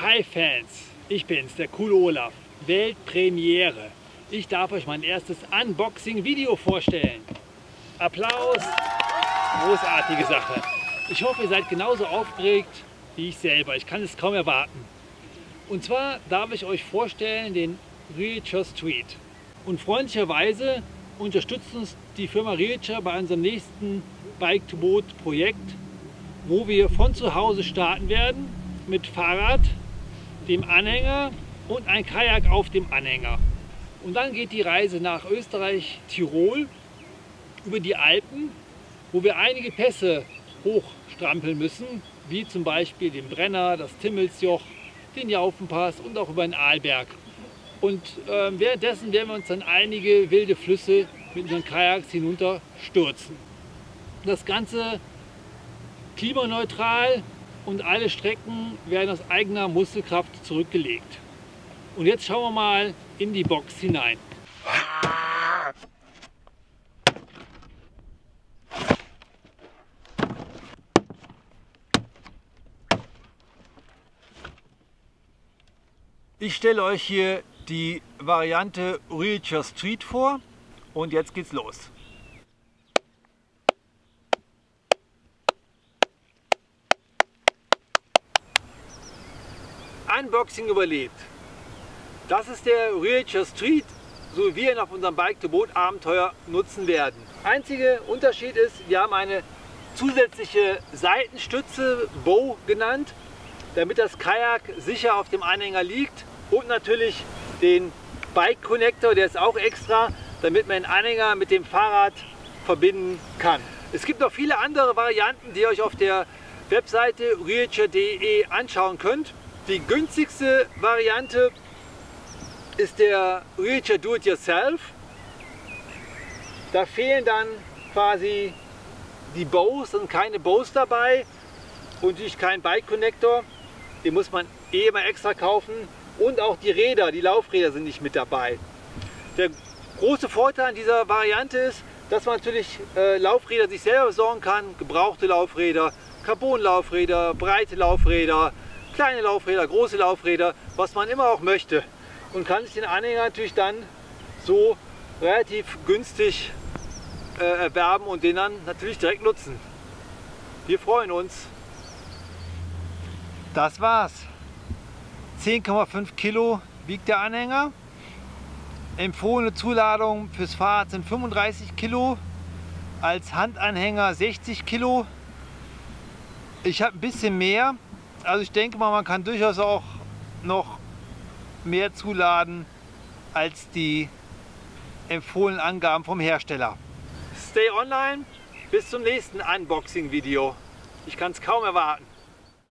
Hi Fans, ich bin's, der coole Olaf. Weltpremiere. Ich darf euch mein erstes Unboxing-Video vorstellen. Applaus, großartige Sache. Ich hoffe, ihr seid genauso aufgeregt wie ich selber. Ich kann es kaum erwarten. Und zwar darf ich euch vorstellen den Realture Street. Und freundlicherweise unterstützt uns die Firma Realture bei unserem nächsten Bike-to-Boat-Projekt, wo wir von zu Hause starten werden mit Fahrrad, dem Anhänger und ein Kajak auf dem Anhänger. Und dann geht die Reise nach Österreich, Tirol, über die Alpen, wo wir einige Pässe hochstrampeln müssen, wie zum Beispiel den Brenner, das Timmelsjoch, den Jaufenpass und auch über den Arlberg. Und währenddessen werden wir uns dann einige wilde Flüsse mit unseren Kajaks hinunter stürzen. Das Ganze klimaneutral und alle Strecken werden aus eigener Muskelkraft zurückgelegt. Und jetzt schauen wir mal in die Box hinein. Ich stelle euch hier die Variante Realture Street vor und jetzt geht's los. Unboxing überlebt. Das ist der Realture Street, so wie wir ihn auf unserem Bike-to-Boat-Abenteuer nutzen werden. Einziger Unterschied ist, wir haben eine zusätzliche Seitenstütze, Bow genannt, damit das Kajak sicher auf dem Anhänger liegt, und natürlich den Bike Connector, der ist auch extra, damit man den Anhänger mit dem Fahrrad verbinden kann. Es gibt noch viele andere Varianten, die ihr euch auf der Webseite realture.de anschauen könnt. Die günstigste Variante ist der Realture Do-It-Yourself. Da fehlen dann quasi die Bows und keine Bows dabei und natürlich kein Bike Connector. Den muss man immer extra kaufen, und auch die Räder, die Laufräder sind nicht mit dabei. Der große Vorteil an dieser Variante ist, dass man natürlich Laufräder sich selber besorgen kann. Gebrauchte Laufräder, Carbon-Laufräder, breite Laufräder, kleine Laufräder, große Laufräder, was man immer auch möchte. Und kann sich den Anhänger natürlich dann so relativ günstig erwerben und den dann natürlich direkt nutzen. Wir freuen uns. Das war's. 10,5 Kilo wiegt der Anhänger. Empfohlene Zuladung fürs Fahrrad sind 35 Kilo. Als Handanhänger 60 Kilo. Ich habe ein bisschen mehr. Also ich denke mal, man kann durchaus auch noch mehr zuladen als die empfohlenen Angaben vom Hersteller. Stay online. Bis zum nächsten Unboxing-Video. Ich kann es kaum erwarten.